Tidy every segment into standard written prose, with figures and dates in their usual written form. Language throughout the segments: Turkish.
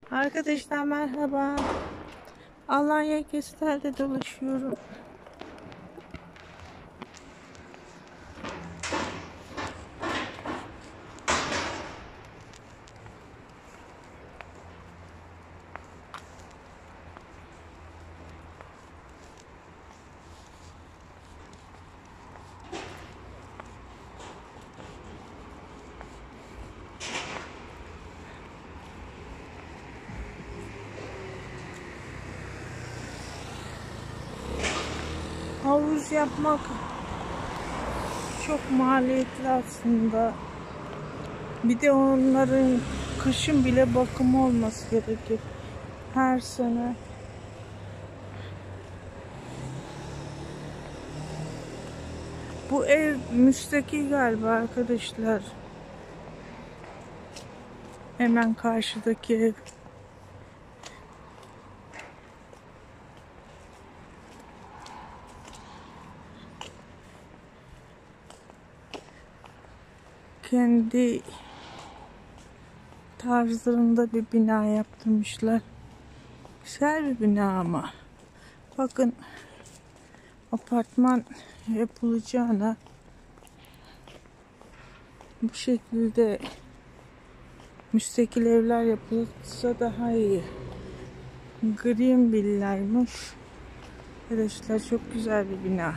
Arkadaşlar merhaba. Alanya Kestel'de dolaşıyorum. Havuz yapmak çok maliyetli aslında. Bir de onların kışın bile bakımı olması gerekir. Her sene. Bu ev müstakil galiba arkadaşlar. Hemen karşıdaki ev. Kendi tarzlarında bir bina yaptırmışlar. Güzel bir bina ama. Bakın, apartman yapılacağına bu şekilde müstakil evler yapılsa daha iyi. Green villaymış. Arkadaşlar çok güzel bir bina.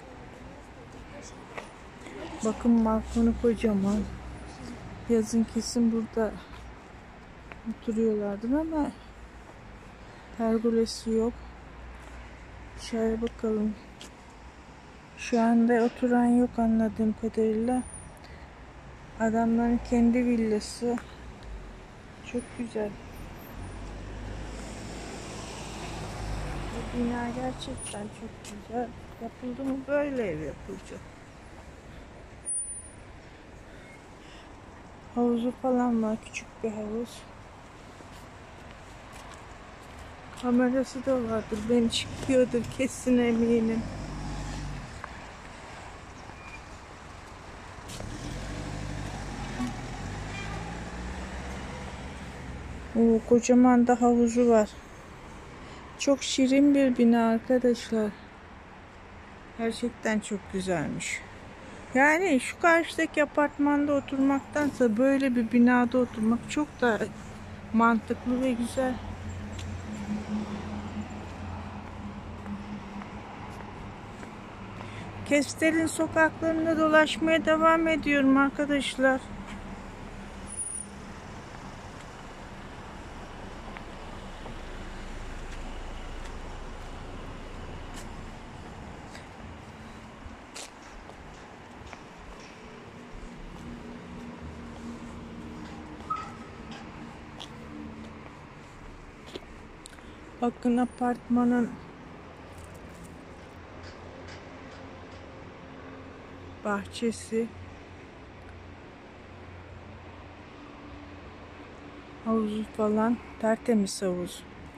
Bakın balkonu kocaman. Yazın kesin burada oturuyorlardır ama pergolesi yok. Şöyle bakalım. Şu anda oturan yok anladığım kadarıyla. Adamların kendi villası. Çok güzel. Bu bina gerçekten çok güzel. Yapıldı mı böyle ev yapılacak. Havuzu falan var. Küçük bir havuz. Kamerası da vardır. Beni çıkıyordur kesin eminim. Kocaman da havuzu var. Çok şirin bir bina arkadaşlar. Gerçekten çok güzelmiş. Yani şu karşıdaki apartmanda oturmaktansa böyle bir binada oturmak çok da mantıklı ve güzel. Kestel'in sokaklarında dolaşmaya devam ediyorum arkadaşlar. Bakın apartmanın bahçesi. Havuzu falan tertemiz havuz.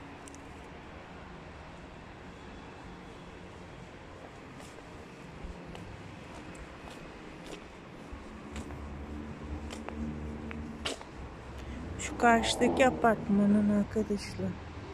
Şu karşıdaki apartmanın arkadaşlar.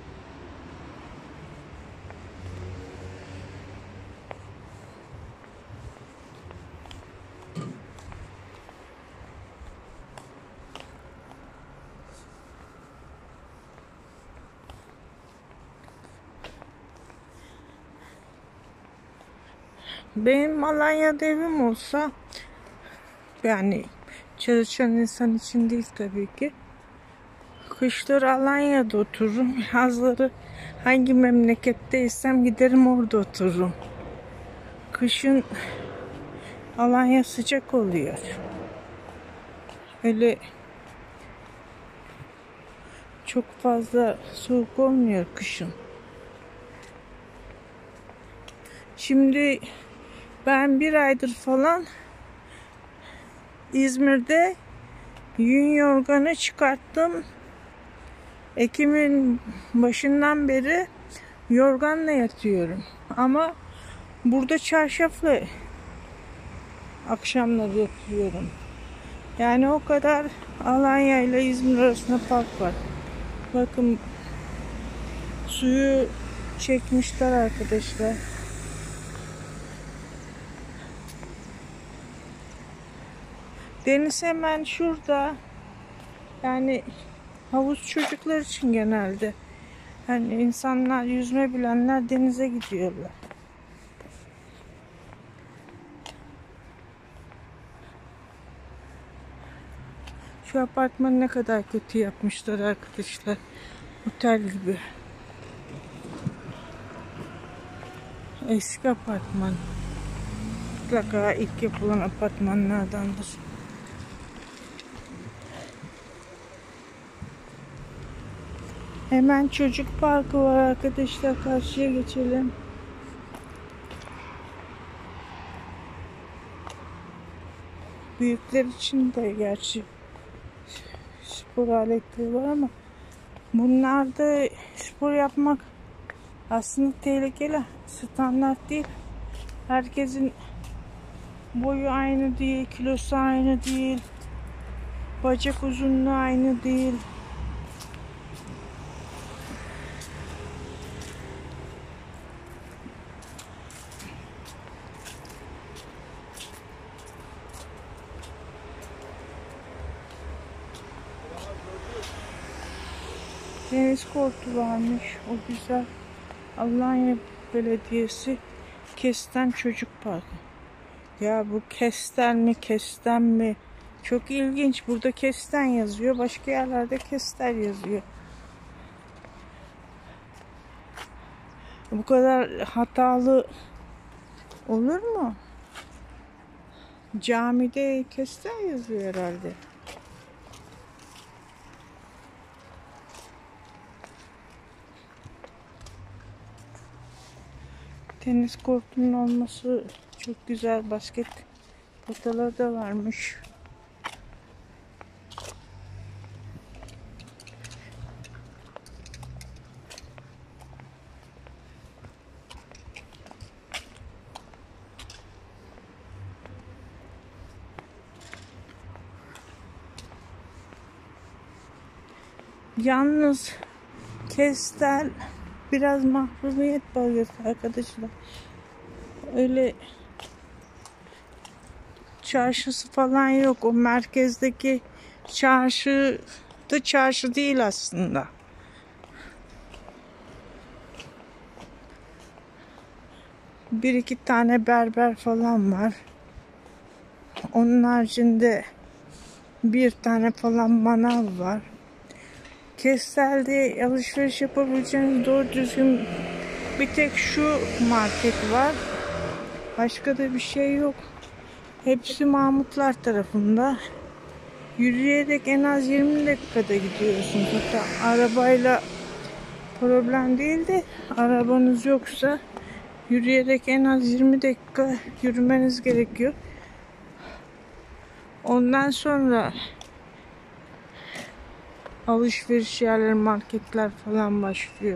Benim Alanya'da evim olsa, yani çalışan insan için değil tabii ki, kışları Alanya'da otururum. Yazları hangi memleketteysem giderim orada otururum. Kışın Alanya sıcak oluyor. Öyle çok fazla soğuk olmuyor kışın. Şimdi ben bir aydır falan İzmir'de yün yorganı çıkarttım. Ekim'in başından beri yorganla yatıyorum. Ama burada çarşafla akşamları yatıyorum. Yani o kadar Alanya ile İzmir arasında fark var. Bakın suyu çekmişler arkadaşlar. Deniz hemen şurada. Yani havuz çocuklar için genelde. Yani insanlar, yüzme bilenler denize gidiyorlar. Şu apartmanı ne kadar kötü yapmışlar arkadaşlar. Otel gibi. Eski apartman. Mutlaka ilk yapılan apartmanlardandır. Hemen çocuk parkı var arkadaşlar. Karşıya geçelim. Büyükler için de gerçi spor aletleri var ama bunlarda spor yapmak aslında tehlikeli. Standart değil. Herkesin boyu aynı değil, kilosu aynı değil, bacak uzunluğu aynı değil. Deniz kortu varmış. O güzel. Alanya Belediyesi Kesten Çocuk Parkı. Ya bu Kesten mi, Kesten mi? Çok ilginç. Burada Kesten yazıyor. Başka yerlerde Kester yazıyor. Bu kadar hatalı olur mu? Camide Kesten yazıyor herhalde. Tenis kortunun olması çok güzel. Basket potaları da varmış. Yalnız Kestel biraz mahrumiyet bölgesi arkadaşlar. Öyle çarşısı falan yok. O merkezdeki çarşı da çarşı değil aslında. Bir iki tane berber falan var. Onun haricinde bir tane falan manav var. Kestel'de alışveriş yapabileceğiniz doğru düzgün bir tek şu market var. Başka da bir şey yok. Hepsi Mahmutlar tarafında. Yürüyerek en az 20 dakikada gidiyorsunuz. Hatta arabayla problem değil de arabanız yoksa yürüyerek en az 20 dakika yürümeniz gerekiyor. Ondan sonra alışveriş yerleri, marketler falan başlıyor.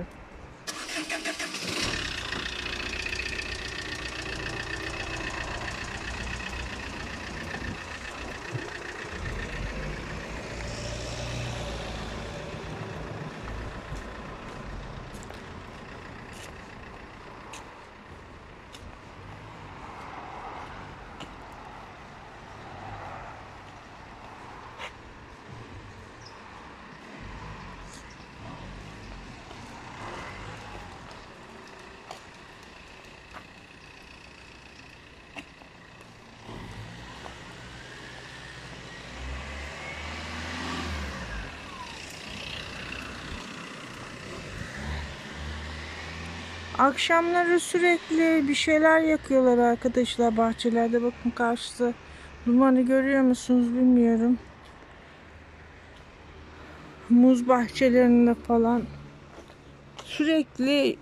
Akşamları sürekli bir şeyler yakıyorlar arkadaşlar bahçelerde. Bakın karşıda dumanı görüyor musunuz bilmiyorum. Muz bahçelerinde falan sürekli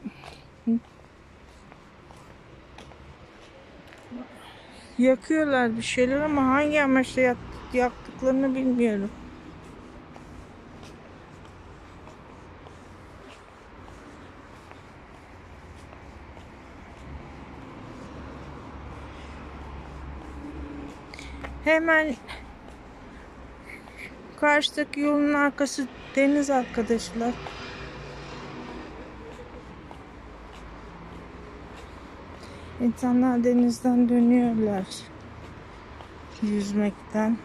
yakıyorlar bir şeyler ama hangi amaçla yaktıklarını bilmiyorum. Hemen karşıdaki yolun arkası Deniz arkadaşlar. İnsanlar denizden dönüyorlar. Yüzmekten.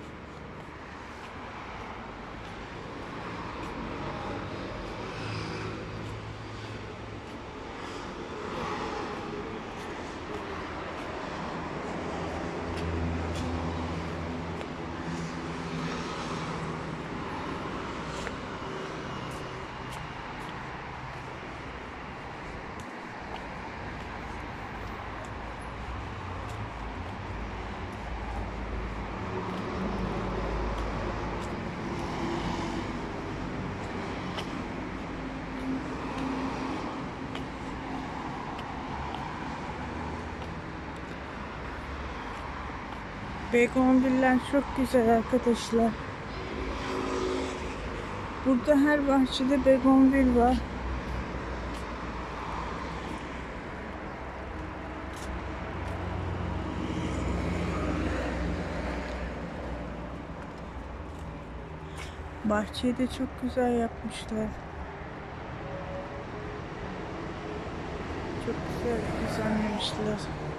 Begonviller çok güzel arkadaşlar. Burada her bahçede begonvil var. Bahçeyi de çok güzel yapmışlar. Çok güzel düzenlemişler.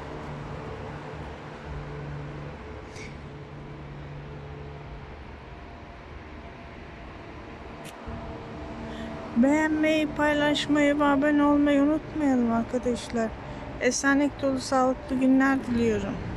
Beğenmeyi, paylaşmayı ve abone olmayı unutmayalım arkadaşlar. Esenlik dolu sağlıklı günler diliyorum.